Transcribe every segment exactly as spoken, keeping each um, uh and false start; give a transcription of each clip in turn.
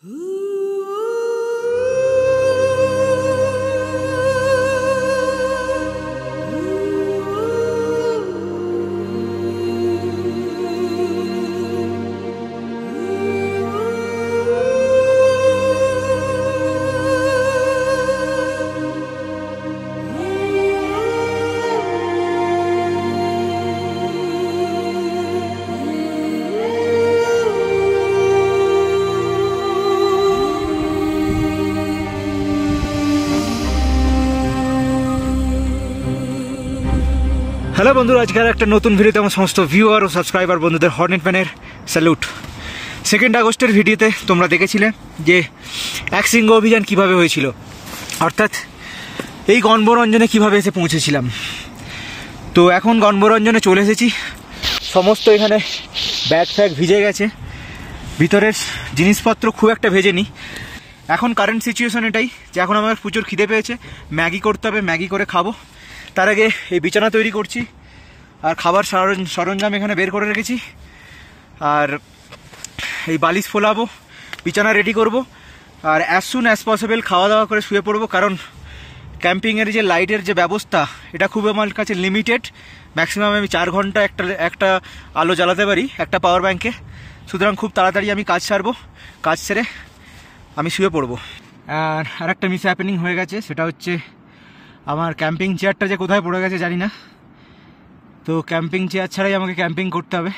Hello বন্ধুরা, আজকের একটা নতুন ভিডিওতে আমার সমস্ত ভিউয়ার ও সাবস্ক্রাইবার বন্ধুদের হর্নেট ম্যানের স্যালুট। সেকেন্ড আগস্টের ভিডিওতে তোমরা দেখেছিলে যে এক শৃঙ্গ অভিযান কিভাবে হয়েছিল, অর্থাৎ এই গণবরঞ্জনে কিভাবে এসে পৌঁছেছিলাম। তো এখন গণবরঞ্জনে চলে এসেছি, সমস্ত এখানে ব্যাগ ফ্যাগ ভিজে গেছে, ভিতরের জিনিসপত্র খুব একটা ভেজেনি। এখন কারেন্ট সিচুয়েশন এটাই যে এখন আমার প্রচুর খিদে পেয়েছে, ম্যাগি করতে হবে, ম্যাগি করে খাবো। তার আগে এই বিছানা তৈরি করছি আর খাবার সরঞ্জাম এখানে বের করে রেখেছি, আর এই বালিশ ফোলাবো, বিছানা রেডি করব, আর অ্যাজ সুন অ্যাজ পসিবল খাওয়া দাওয়া করে শুয়ে পড়বো। কারণ ক্যাম্পিংয়ের যে লাইটের যে ব্যবস্থা এটা খুব আমার কাছে লিমিটেড, ম্যাক্সিমাম আমি চার ঘন্টা একটা একটা আলো জ্বালাতে পারি একটা পাওয়ার ব্যাঙ্কে। সুতরাং খুব তাড়াতাড়ি আমি কাজ সারবো, কাজ সেরে আমি শুয়ে পড়বো। আর আরেকটা মিস হ্যাপেনিং হয়ে গেছে, সেটা হচ্ছে আমার ক্যাম্পিং চেয়ারটা যে কোথায় পড়ে গেছে জানি না। তো ক্যাম্পিং চেয়ার ছাড়াই আমাকে ক্যাম্পিং করতে হবে।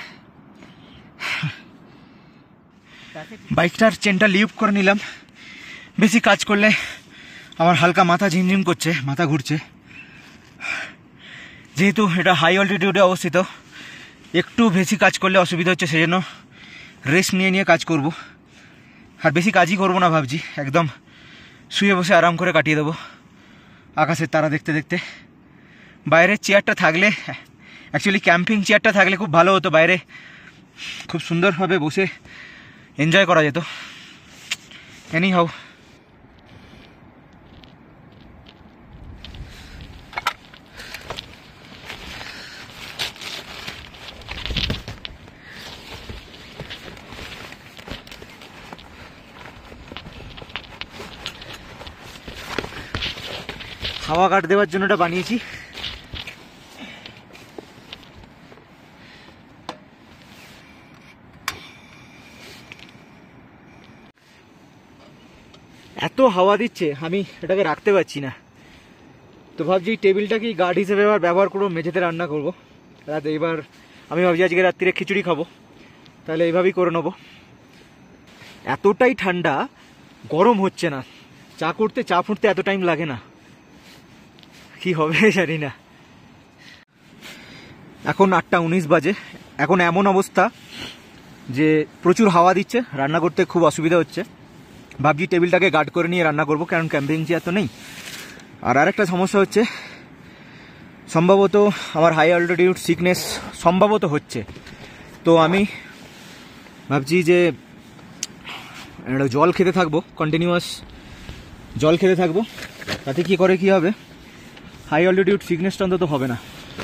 বাইকটার চেনটা লিভ করে নিলাম, বেশি কাজ করলে আমার হালকা মাথা ঝিমঝিম করছে, মাথা ঘুরছে। যেহেতু এটা হাই অল্টিটিউডে অবস্থিত, একটু বেশি কাজ করলে অসুবিধা হচ্ছে, সেজন্য রেস্ট নিয়ে নিয়ে কাজ করব। আর বেশি কাজই করবো না ভাবছি, একদম শুয়ে বসে আরাম করে কাটিয়ে দেবো আকাশের তারা দেখতে দেখতে। বাইরের চেয়ারটা থাকলে, অ্যাকচুয়ালি ক্যাম্পিং চেয়ারটা থাকলে খুব ভালো হতো, বাইরে খুব সুন্দরভাবে বসে এনজয় করা যেত। এনি হাউ, হাওয়া কাট দেওয়ার জন্য এটা বানিয়েছি। এত হাওয়া দিচ্ছে আমি এটাকে রাখতে পারছি না, তো ভাবছি টেবিলটাকে গার্ড হিসেবে এবার ব্যবহার করবো, মেঝেতে রান্না করবো রাত। এইবার আমি ভাবছি আজকে রাত্রিরে খিচুড়ি খাবো, তাহলে এইভাবেই করে নেবো। এতটাই ঠান্ডা, গরম হচ্ছে না, চা করতে চা ফুটতে এত টাইম লাগে না, কি হবে জানি না। এখন আটটা উনিশ বাজে, এখন এমন অবস্থা যে প্রচুর হাওয়া দিচ্ছে, রান্না করতে খুব অসুবিধা হচ্ছে। ভাবছি টেবিলটাকে গার্ড করে নিয়ে রান্না করবো, কারণ ক্যাম্পিং চেয়ার তো নেই। আর আরেকটা সমস্যা হচ্ছে, সম্ভবত আমার হাই অল্টিটিউড সিকনেস সম্ভবত হচ্ছে। তো আমি ভাবছি যে জল খেতে থাকবো, কন্টিনিউয়াস জল খেতে থাকবো, তাতে কি করে কি হবে, হাই অল্টিটিউড সিকনেসটা অন্তত হবে না।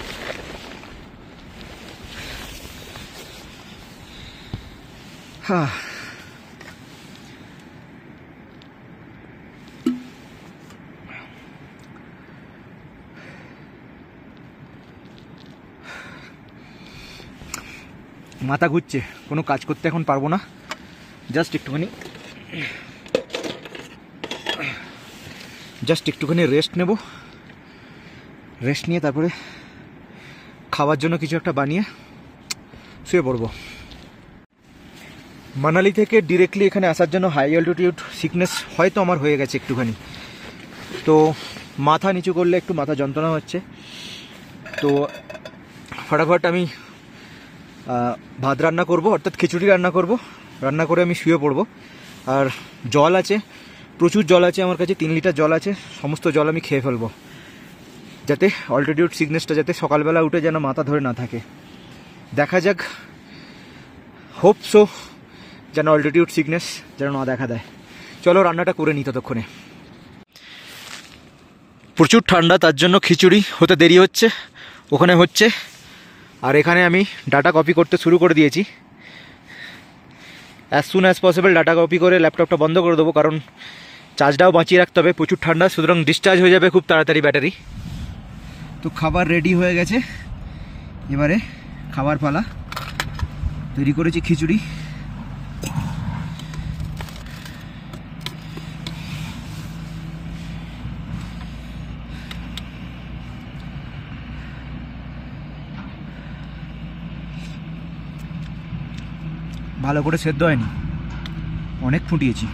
হ্যাঁ, মাথা ঘুরছে, কোনো কাজ করতে এখন পারবো না, জাস্ট একটুখানি জাস্ট একটুখানি রেস্ট নেব। রেস্ট নিয়ে তারপরে খাওয়ার জন্য কিছু একটা বানিয়ে শুয়ে পড়বো। মানালি থেকে ডিরেক্টলি এখানে আসার জন্য হাই অল্টিটিউড সিকনেস হয়তো আমার হয়ে গেছে একটুখানি, তো মাথা নিচু করলে একটু মাথা যন্ত্রণা হচ্ছে। তো ফটাফট আমি ভাত রান্না করব, অর্থাৎ খিচুড়ি রান্না করব, রান্না করে আমি শুয়ে পড়ব। আর জল আছে, প্রচুর জল আছে আমার কাছে, তিন লিটার জল আছে, সমস্ত জল আমি খেয়ে ফেলবো, যাতে অল্টিটিউড সিকনেসটা যাতে সকালবেলা উঠে যেন মাথা ধরে না থাকে। দেখা যাক, হোপ সো যেন অল্টিটিউড সিকনেস যেন না দেখা দেয়। চলো রান্নাটা করে নিই ততক্ষণে। প্রচুর ঠান্ডা, তার জন্য খিচুড়ি হতে দেরি হচ্ছে, ওখানে হচ্ছে। আর এখানে আমি ডাটা কপি করতে শুরু করে দিয়েছি। As soon as possible data copy করে ল্যাপটপটা বন্ধ করে দেবো, কারণ চার্জটাও বাঁচিয়ে রাখতে হবে, প্রচুর ঠান্ডা, সুতরাং ডিসচার্জ হয়ে যাবে খুব তাড়াতাড়ি ব্যাটারি। তো খাবার রেডি হয়ে গেছে, এবারে খাবার পালা। তৈরি করেছি খিচুড়ি, ভালো করে সেদ্ধ হয়নি, অনেক ফুটিয়েছি,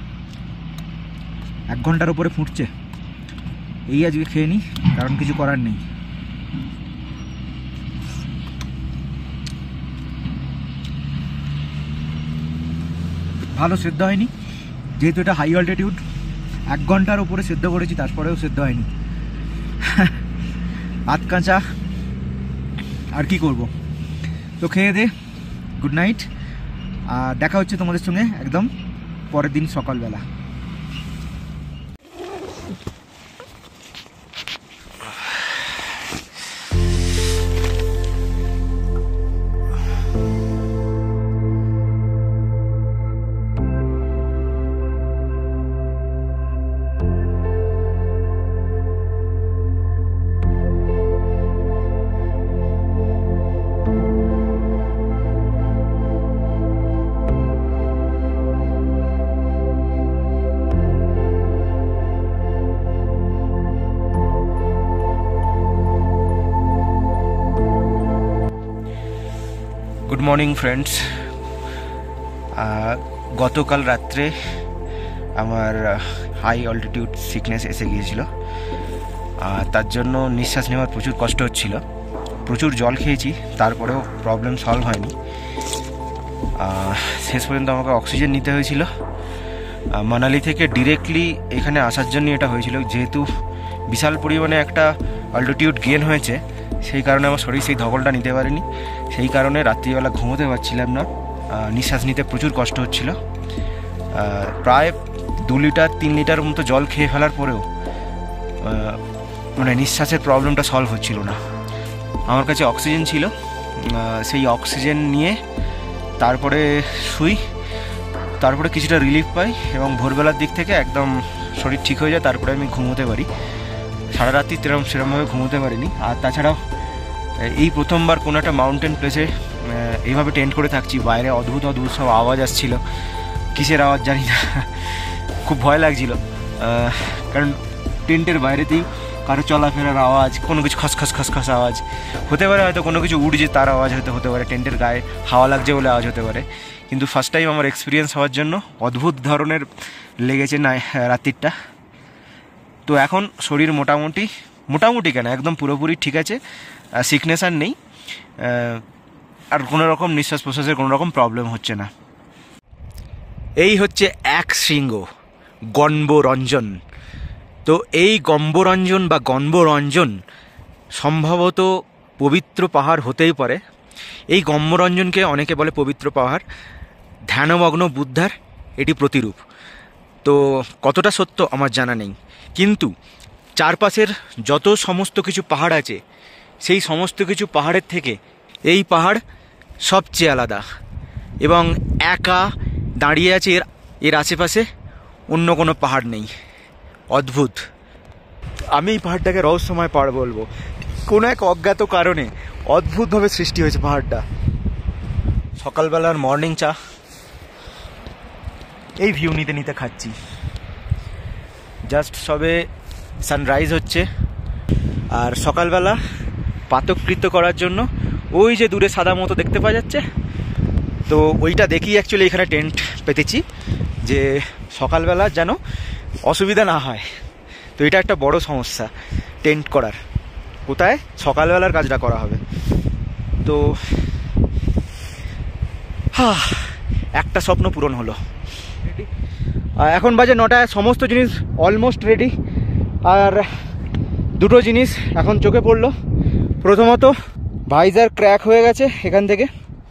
এক ঘন্টার উপরে ফুটছে। এই আজকে খেয়ে নিই, কারণ কিছু করার নেই। ভালো সেদ্ধ হয়নি, যেহেতু এটা হাই অল্টিটিউড, এক ঘন্টার উপরে সেদ্ধ করেছি, তারপরেও সেদ্ধ হয়নি। আধ কাঁচা, আর কি করব। তো খেয়ে দে, গুড নাইট, আর দেখা হচ্ছে তোমাদের সঙ্গে একদম পরের দিন সকালবেলা। Good morning friends. গতকাল রাত্রে আমার হাই অল্টিটিউড সিকনেস এসে গিয়েছিল, তার জন্য নিঃশ্বাস নেওয়ার প্রচুর কষ্ট হচ্ছিল। প্রচুর জল খেয়েছি, তারপরেও প্রবলেম সলভ হয়নি। শেষ পর্যন্ত আমাকে অক্সিজেন নিতে হয়েছিল। মানালি থেকে ডিরেক্টলি এখানে আসার জন্য এটা হয়েছিল, যেহেতু বিশাল পরিমাণে একটা অল্টিটিউড গেন হয়েছে, সেই কারণে আমার শরীর সেই ধকলটা নিতে পারেনি। সেই কারণে রাত্রিবেলা ঘুমোতে পারছিলাম না, নিঃশ্বাস নিতে প্রচুর কষ্ট হচ্ছিল। প্রায় দু লিটার তিন লিটার মতো জল খেয়ে ফেলার পরেও মানে নিঃশ্বাসের প্রবলেমটা সলভ হচ্ছিল না। আমার কাছে অক্সিজেন ছিল, সেই অক্সিজেন নিয়ে তারপরে শুই, তারপরে কিছুটা রিলিফ পাই এবং ভোরবেলার দিক থেকে একদম শরীর ঠিক হয়ে যায়, তারপরে আমি ঘুমোতে পারি। সারা রাত্রি সেরকম সেরকমভাবে ঘুমোতে পারিনি। আর তাছাড়াও এই প্রথমবার কোনো একটা মাউন্টেন প্লেসে এইভাবে টেন্ট করে থাকছি, বাইরে অদ্ভুত অদ্ভুত সব আওয়াজ আসছিল, কিসের আওয়াজ জানি না, খুব ভয় লাগছিল। কারণ টেন্টের বাইরেতেই কারো চলাফেরার আওয়াজ, কোনো কিছু খসখস খসখস আওয়াজ হতে পারে, হয়তো কোনো কিছু উড়ছে তার আওয়াজ হয়তো হতে পারে, টেন্টের গায়ে হাওয়া লাগছে বলে আওয়াজ হতে পারে। কিন্তু ফার্স্ট টাইম আমার এক্সপিরিয়েন্স হওয়ার জন্য অদ্ভুত ধরনের লেগেছে না রাত্রিটা। তো এখন শরীর মোটামুটি মোটামুটি কেন একদম পুরোপুরি ঠিক আছে, সিকনেস আর নেই, আর কোনো রকম নিঃশ্বাস প্রশ্বাসের কোনো রকম প্রবলেম হচ্ছে না। এই হচ্ছে এক শৃঙ্গ গম্বরঞ্জন। তো এই গম্বরঞ্জন বা গম্বরঞ্জন সম্ভবত পবিত্র পাহাড় হতেই পারে। এই গম্বরঞ্জনকে অনেকে বলে পবিত্র পাহাড়, ধ্যানমগ্ন বুদ্ধার এটি প্রতিরূপ। তো কতটা সত্য আমার জানা নেই, কিন্তু চারপাশের যত সমস্ত কিছু পাহাড় আছে, সেই সমস্ত কিছু পাহাড়ের থেকে এই পাহাড় সবচেয়ে আলাদা এবং একা দাঁড়িয়ে আছে। এর এর আশেপাশে অন্য কোনো পাহাড় নেই। অদ্ভুত। আমি এই পাহাড়টাকে রহস্যময় পাহাড় বলবো। কোনো এক অজ্ঞাত কারণে অদ্ভুতভাবে সৃষ্টি হয়েছে পাহাড়টা। সকালবেলার মর্নিং চা এই ভিউ নিতে নিতে খাচ্ছি। জাস্ট সবে সানরাইজ হচ্ছে, আর সকালবেলা পাতকৃত্য করার জন্য ওই যে দূরে সাদা মতো দেখতে পাওয়া যাচ্ছে, তো ওইটা দেখি অ্যাকচুয়ালি এখানে টেন্ট পেতেছি, যে সকালবেলা যেন অসুবিধা না হয়। তো এটা একটা বড় সমস্যা টেন্ট করার, কোথায় সকালবেলার কাজটা করা হবে। তো হ্যাঁ, একটা স্বপ্ন পূরণ হলো। এখন বাজে নটায়, সমস্ত জিনিস অলমোস্ট রেডি। আর দুটো জিনিস এখন চোখে পড়লো। প্রথমত ভাইজার ক্র্যাক হয়ে গেছে এখান থেকে,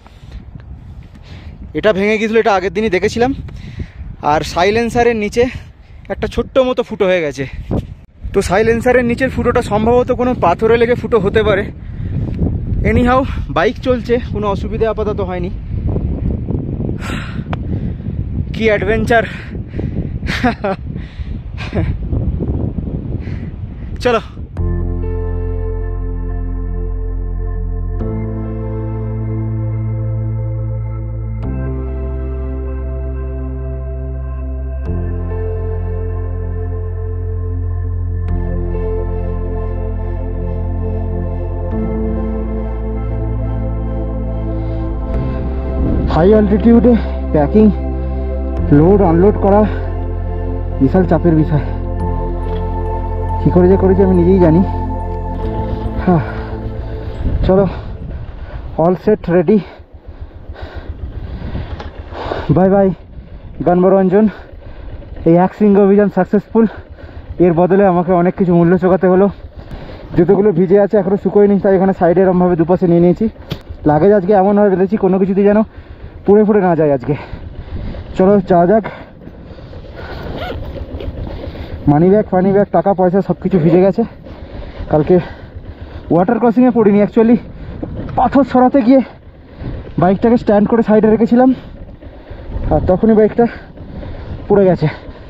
এটা ভেঙে গিয়েছিল, এটা আগের দিনই দেখেছিলাম। আর সাইলেন্সারের নিচে একটা ছোট্ট মতো ফুটো হয়ে গেছে। তো সাইলেন্সারের নিচের ফুটোটা সম্ভবত কোনো পাথরে লেগে ফুটো হতে পারে। এনিহাউ বাইক চলছে, কোনো অসুবিধা আপাতত হয়নি। কি অ্যাডভেঞ্চার। চলো হাই অল্টিটিউডে প্যাকিং লোড আনলোড করা বিশাল চাপের বিষয়। কী করে যে করেছি আমি নিজেই জানি। হ্যাঁ চলো, all set ready. Bye bye গণবরঞ্জন। এই এক শৃঙ্গ অভিযান সাকসেসফুল। এর বদলে আমাকে অনেক কিছু মূল্য চোকাতে হলো। জুতোগুলো ভিজে আছে, এখনও শুকোয়নি, তাই এখানে সাইডে এরমভাবে দুপাশে নিয়ে নিয়েছি। লাগেজ আজকে এমনভাবে বেঁধেছি কোনো কিছুতে যেন পুড়ে ফুড়ে না যায় আজকে। চলো যাওয়া যাক। মানি ব্যাগ ফানি ব্যাগ টাকা পয়সা সব কিছু ভিজে গেছে। কালকে ওয়াটার ক্রসিংয়ে পড়িনি, অ্যাকচুয়ালি পাথর সরাতে গিয়ে বাইকটাকে স্ট্যান্ড করে সাইডে রেখেছিলাম আর তখনই বাইকটা পড়ে গেছে।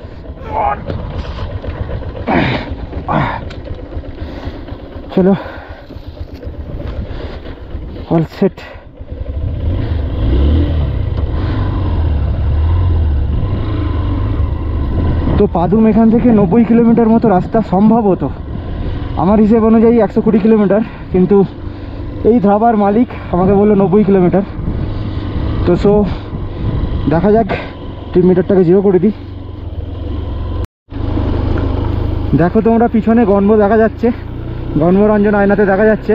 চলো অল সেট। তো পাদুম এখান থেকে নব্বই কিলোমিটার মতো রাস্তা সম্ভবত, আমার হিসেব অনুযায়ী একশো কুড়ি কিলোমিটার, কিন্তু এই ধাবার মালিক আমাকে বললো নব্বই কিলোমিটার। তো সো দেখা যাক, ট্রিপ মিটারটাকে জিরো করে দিই। দেখো তোমরা পিছনে গণব দেখা যাচ্ছে, গণবরঞ্জন আয়নাতে দেখা যাচ্ছে।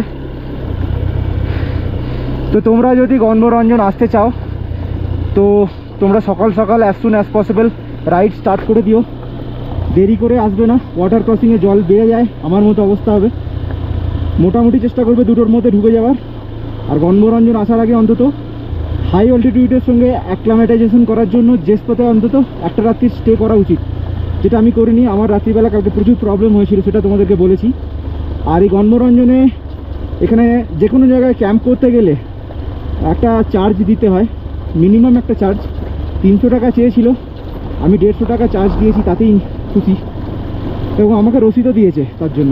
তো তোমরা যদি গণবরঞ্জন আসতে চাও তো তোমরা সকাল সকাল as soon as possible ride start করে দিও। দেরি করে আসবে না, ওয়াটার ক্রসিংয়ে জল বেড়ে যায়, আমার মতো অবস্থা হবে। মোটামুটি চেষ্টা করবে দুটোর মধ্যে ঢুকে যাওয়ার। আর গণবরঞ্জন আসার আগে অন্তত হাই অল্টিটিউডের সঙ্গে অ্যাক্লামেটাইজেশন করার জন্য জেসপথে অন্তত একটা রাত্রি স্টে করা উচিত, যেটা আমি করিনি। আমার রাত্রিবেলা কালকে প্রচুর প্রবলেম হয়েছিল, সেটা তোমাদেরকে বলেছি। আর এই গণবরঞ্জনে এখানে যে কোনো জায়গায় ক্যাম্প করতে গেলে একটা চার্জ দিতে হয়, মিনিমাম একটা চার্জ। তিনশো টাকা চেয়েছিল, আমি দেড়শো টাকা চার্জ দিয়েছি, তাতেই খুশি, এবং আমাকে রসিদও দিয়েছে তার জন্য।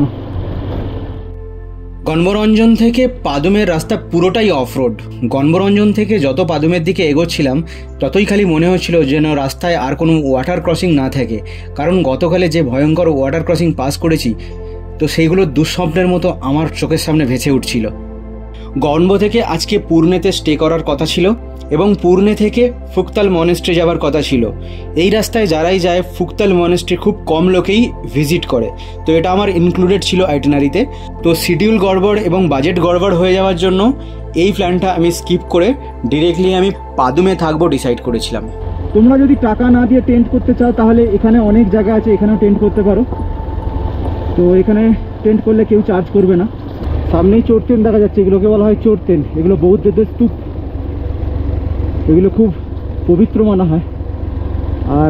গণবরঞ্জন থেকে পাদুমের রাস্তা পুরোটাই অফ রোড। গণবরঞ্জন থেকে যত পাদুমের দিকে এগোচ্ছিলাম ততই খালি মনে হচ্ছিল যেন রাস্তায় আর কোনো ওয়াটার ক্রসিং না থাকে, কারণ গতকালে যে ভয়ঙ্কর ওয়াটার ক্রসিং পাস করেছি তো সেইগুলো দুঃস্বপ্নের মতো আমার চোখের সামনে ভেসে উঠছিল। গণব থেকে আজকে পুরনেতে স্টে করার কথা ছিল এবং পুরনে থেকে ফুকতাল মনেস্ট্রি যাওয়ার কথা ছিল। এই রাস্তায় যারাই যায় ফুকতাল মনেস্ট্রি খুব কম লোকেই ভিজিট করে, তো এটা আমার ইনক্লুডেড ছিল আইটিনারিতে। তো শিডিউল গড়বড় এবং বাজেট গড়বড় হয়ে যাওয়ার জন্য এই প্ল্যানটা আমি স্কিপ করে ডিরেক্টলি আমি পাদুমে থাকবো ডিসাইড করেছিলাম। তোমরা যদি টাকা না দিয়ে টেন্ট করতে চাও তাহলে এখানে অনেক জায়গা আছে, এখানেও টেন্ট করতে পারো। তো এখানে টেন্ট করলে কেউ চার্জ করবে না। সামনেই চোর টেন্ট দেখা যাচ্ছে, এগুলোকে বলা হয় চোর টেন্ট। এগুলো বৌদ্ধদের স্তূপ, এগুলো খুব পবিত্র মানা হয়। আর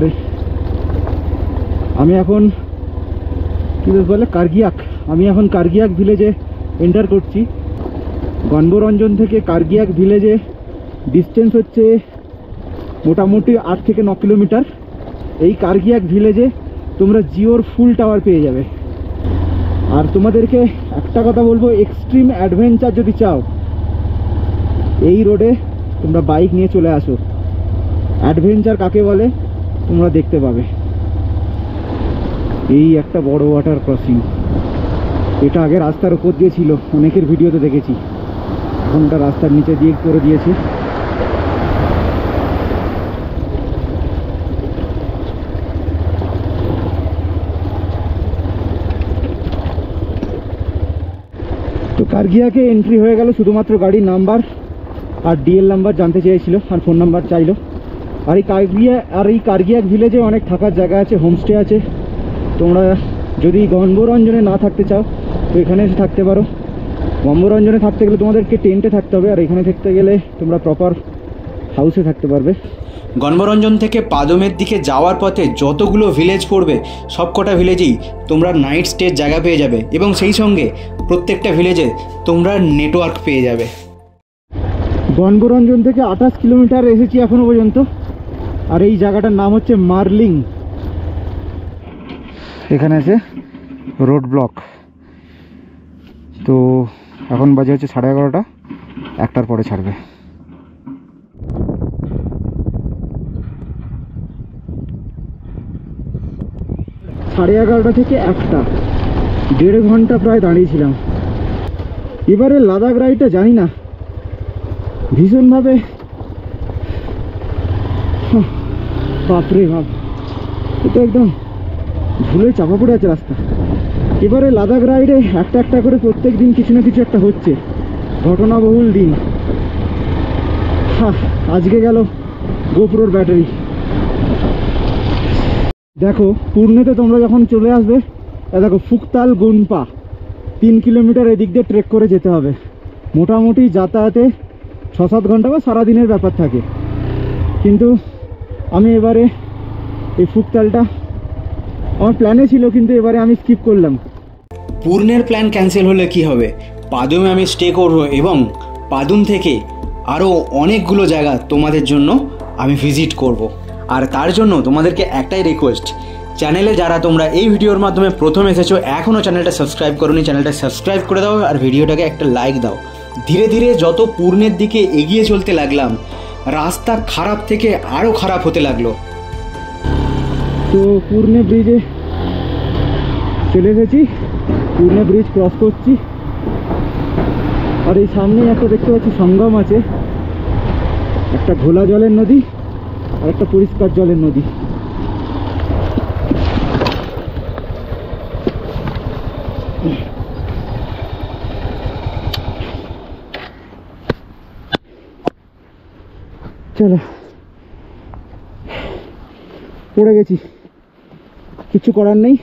আমি এখন কী বলে কার্গিয়াক, আমি এখন কার্গিয়াক ভিলেজে এন্টার করছি। গণবরঞ্জন থেকে কার্গিয়াক ভিলেজে ডিস্টেন্স হচ্ছে মোটামুটি আট থেকে ন কিলোমিটার। এই কার্গিয়াক ভিলেজে তোমরা জিওর ফুল টাওয়ার পেয়ে যাবে। আর তোমাদেরকে একটা কথা বলবো, এক্সট্রিম অ্যাডভেঞ্চার যদি চাও এই রোডে তোমরা বাইক নিয়ে চলে আসো। অ্যাডভেঞ্চার কাকে বলে তোমরা দেখতে পাবে। এই একটা বড় ওয়াটার ক্রসিং, এটা আগে রাস্তার উপর দিয়ে ছিল, অনেকের ভিডিওতে দেখেছি, এখন এটা রাস্তার নিচে দিয়ে করে দিয়েছে। তো কার্গিয়াকে এন্ট্রি হয়ে গেল, শুধুমাত্র গাড়ির নাম্বার আর ডিএল নাম্বার জানতে চেয়েছিল আর ফোন নাম্বার চাইলো। আর এই কার্গিয়া আর এই কার্গিয়াক ভিলেজে অনেক থাকার জায়গা আছে, হোমস্টে আছে। তোমরা যদি গণবরঞ্জনে না থাকতে চাও তো এখানে এসে থাকতে পারো। গণবরঞ্জনে থাকতে গেলে তোমাদেরকে টেন্টে থাকতে হবে, আর এখানে থাকতে গেলে তোমরা প্রপার হাউসে থাকতে পারবে। গণবরঞ্জন থেকে পাদমের দিকে যাওয়ার পথে যতগুলো ভিলেজ পড়বে সবকটা ভিলেজেই তোমরা নাইট স্টের জায়গা পেয়ে যাবে, এবং সেই সঙ্গে প্রত্যেকটা ভিলেজে তোমরা নেটওয়ার্ক পেয়ে যাবে। গণবরঞ্জন থেকে আঠাশ কিলোমিটার এসেছি এখনো পর্যন্ত। আর এই জায়গাটার নাম হচ্ছে মার্লিং। এখানে আছে রোড ব্লক। তো এখন বাজে হচ্ছে সাড়ে এগারোটা, একটার পরে ছাড়বে। সাড়ে এগারোটা থেকে একটা, দেড় ঘন্টা প্রায় দাঁড়িয়েছিলাম। এবারে লাদাখ রাইডটা জানি না, ভীষণভাবে বাপরে বাপ, এটা একদম ঝুলে চাপা পড়ে আছে রাস্তা। এবারে লাদাখ রাইডে একটা একটা করে প্রত্যেক দিন কিছু না কিছু একটা হচ্ছে, ঘটনাবহুল দিন। হ্যাঁ, আজকে গেল গোপ্রোর ব্যাটারি। দেখো পুরনেতে তোমরা যখন চলে আসবে, দেখো ফুকতাল গুনপা তিন কিলোমিটার এদিক দিয়ে ট্রেক করে যেতে হবে। মোটামুটি যাতায়াতে ছ সাত ঘন্টা বা সারাদিনের ব্যাপার থাকে, কিন্তু আমি এবারে এই ফুকতালটা আমার প্ল্যানে ছিল, কিন্তু এবারে আমি স্কিপ করলাম। পূর্ণের প্ল্যান ক্যান্সেল হলে কি হবে, পাদুমে আমি স্টে করব এবং পাদুম থেকে আরও অনেকগুলো জায়গা তোমাদের জন্য আমি ভিজিট করব। আর তার জন্য তোমাদেরকে একটাই রিকোয়েস্ট, চ্যানেলে যারা তোমরা এই ভিডিওর মাধ্যমে প্রথম এসেছো, এখনও চ্যানেলটা সাবস্ক্রাইব করোনি, চ্যানেলটা সাবস্ক্রাইব করে দাও আর ভিডিওটাকে একটা লাইক দাও। ধীরে ধীরে যত পূর্ণের দিকে এগিয়ে চলতে লাগলাম, রাস্তা খারাপ থেকে আরও খারাপ হতে লাগলো। তো পূর্ণে ব্রিজে চলে এসেছি, পূর্ণে ব্রিজ ক্রস করছি। আর এই সামনে একটা দেখতে পাচ্ছি সঙ্গম আছে, একটা ঘোলা জলের নদী আর একটা পরিষ্কার জলের নদী। চলো, পড়ে গেছি, কিছু করার নেই।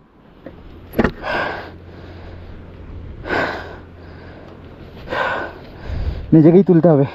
নিজেকেই তুলতে হবে।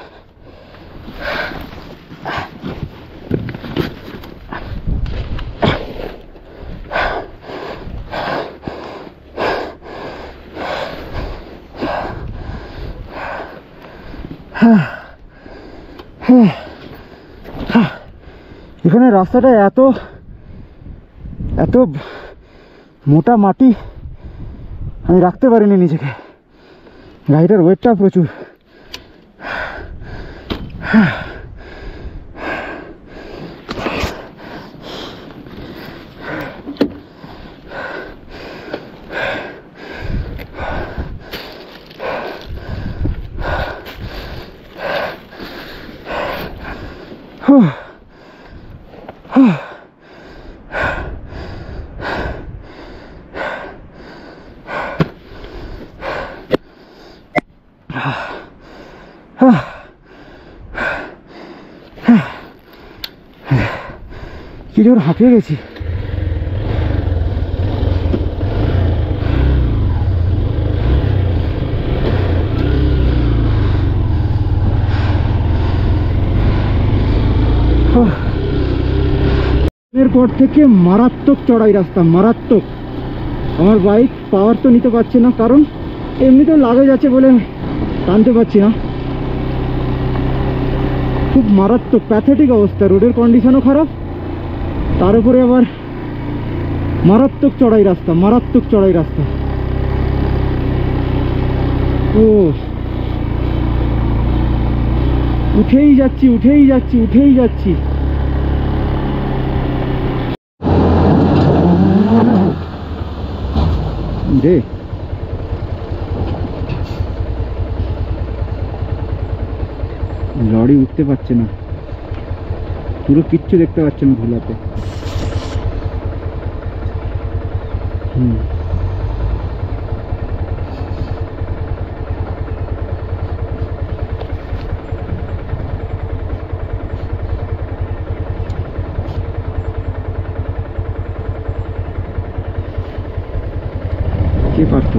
এখানে রাস্তাটা এত এত মোটা মাটি, আমি রাখতে পারিনি নিজেকে। গাড়িটার ওয়েটটা প্রচুর। কি জোর হাঁপিয়ে গেছি। এরপর থেকে মারাত্মক চড়াই রাস্তা, মারাত্মক। আমার বাইক পাওয়ার তো নিতে পারছে না, কারণ এমনিতেও লাগেজ আছে বলে টানতে পারছি না। খুব মারাত্মক প্যাথেটিক অবস্থা, রোডের কন্ডিশনও খারাপ, তার উপরে আবার মারাত্মক চড়াই রাস্তা, মারাত্মক চড়াই রাস্তা। ও উঠেই যাচ্ছি উঠেই যাচ্ছি উঠেই যাচ্ছি। রে লরি উঠতে পারছে না, পুরো কিচ্ছু দেখতে পাচ্ছে না ধুলাতে। হুম কে পারত।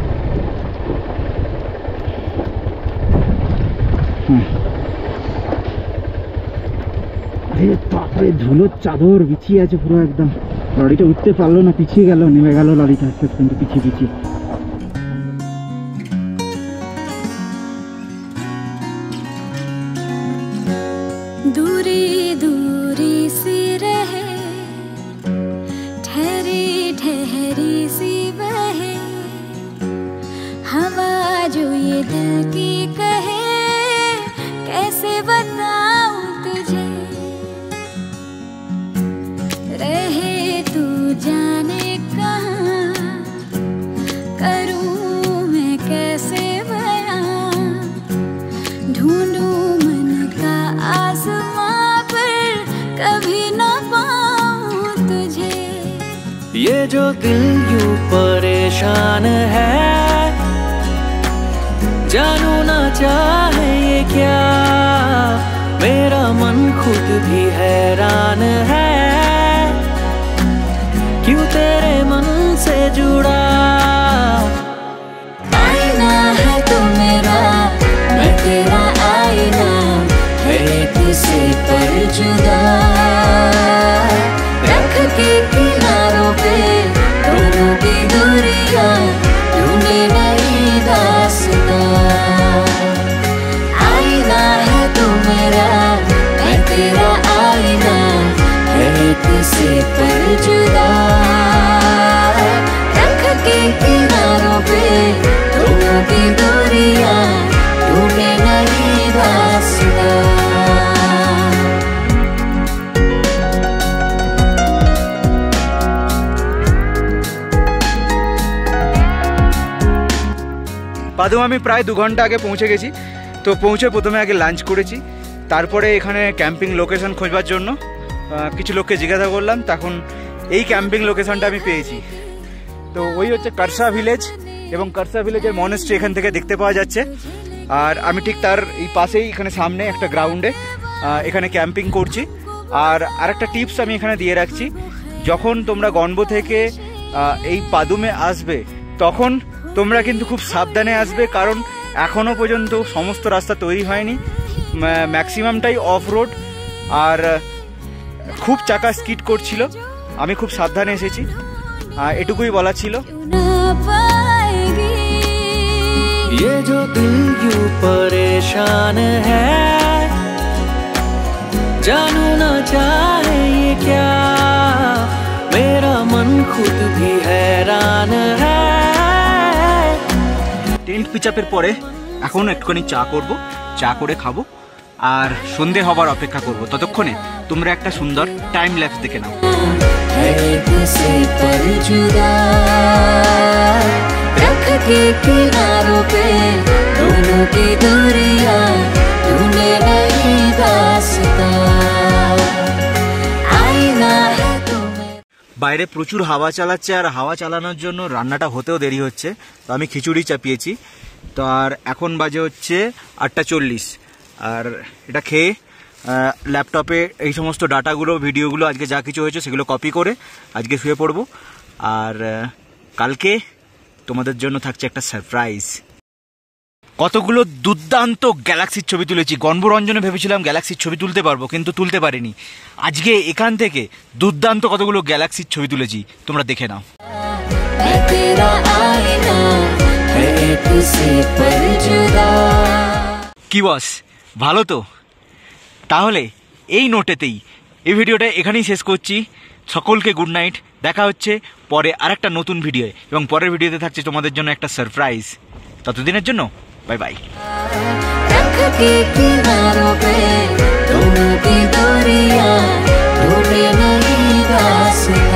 হ্যাঁ, তারপরে ধুলোর চাদর বিছিয়ে আছে পুরো একদম। লরিটা উঠতে পারলো না, পিছিয়ে গেল, নেমে গেল লরিটা আস্তে আস্তে পিছিয়ে পিছিয়ে। দূরে দূরে ये जो दिल यूं परेशान है, जानू ना चाहे ये क्या, मेरा मन खुद भी हैरान है, क्यों तेरे मन से जुड़ा। आईना है तू मेरा, मैं तेरा आईना, है किसी पर जुदा, रख के किनारों पे दोनों की दूरियां, ढूंढे नई दास्तां। आईना है तू मेरा, मैं तेरा आईना, है किसी पर जुदा, रख के किनारों पे दोनों की दूरियां, ढूंढे नई दास्तां। পাদুম আমি প্রায় দু ঘন্টা আগে পৌঁছে গেছি। তো পৌঁছে প্রথমে আগে লাঞ্চ করেছি, তারপরে এখানে ক্যাম্পিং লোকেশন খোঁজবার জন্য আহ, কিছু লোককে জিজ্ঞাসা করলাম, তখন এই ক্যাম্পিং লোকেশনটা আমি পেয়েছি। তো ওই হচ্ছে কারসা ভিলেজ, এবং কারসা ভিলেজের মনেস্ট্রি এখান থেকে দেখতে পাওয়া যাচ্ছে। আর আমি ঠিক তার এই পাশেই এখানে সামনে একটা গ্রাউন্ডে এখানে ক্যাম্পিং করছি। আর আরেকটা টিপস আমি এখানে দিয়ে রাখছি, যখন তোমরা গনবো থেকে আহ, এই পাদুমে আসবে তখন তোমরা কিন্তু খুব সাবধানে আসবে, কারণ এখনও পর্যন্ত সমস্ত রাস্তা তৈরি হয়নি, ম্যাক্সিমামটাই অফ রোড, আর খুব চাকা স্কিড করছিল। আমি খুব সাবধানে এসেছি, এটুকুই বলা ছিল। ये जो दिल यूं परेशान है, जानू ना चाहे ये क्या, मेरा मन खुद भी हैरान है। টেন্ট পিচাপের পরে এখন একটুখানি চা করব, চা করে খাবো আর সন্ধে হবার অপেক্ষা করব। ততক্ষণে তোমরা একটা সুন্দর টাইম ল্যাপস দেখে নাও। है किसी पर जुदा, रख के किनारों पे दोनों की दूरियां, ढूंढे नई दास्तां। आईना है तुम्हें। বাইরে প্রচুর হাওয়া চালাচ্ছে, আর হাওয়া চালানোর জন্য রান্নাটা হতেও দেরি হচ্ছে। তো আমি খিচুড়ি চাপিয়েছি। তো আর এখন বাজে হচ্ছে আটটা চল্লিশ। আর এটা খেয়ে ল্যাপটপে এই সমস্ত ডাটাগুলো, ভিডিওগুলো, আজকে যা কিছু হয়েছে সেগুলো কপি করে আজকে শুয়ে পড়বো। আর কালকে তোমাদের জন্য থাকছে একটা সারপ্রাইজ। কতগুলো দুর্দান্ত গ্যালাক্সির ছবি তুলেছি। গণবরঞ্জনে ভেবেছিলাম গ্যালাক্সির ছবি তুলতে পারবো, কিন্তু তুলতে পারিনি। আজকে এখান থেকে দুর্দান্ত কতগুলো গ্যালাক্সির ছবি তুলেছি, তোমরা দেখে নাও। কি বস, ভালো তো? তাহলে এই নোটেতেই এই ভিডিওটা এখানেই শেষ করছি। সকলকে গুড নাইট, দেখা হচ্ছে পরে আরেকটা নতুন ভিডিও, এবং পরের ভিডিওতে থাকছে তোমাদের জন্য একটা সারপ্রাইজ। ততদিনের জন্য বাই বাই। रख के किनारों पे दोनों की दूरियां, ढूंढे नई दास्तां।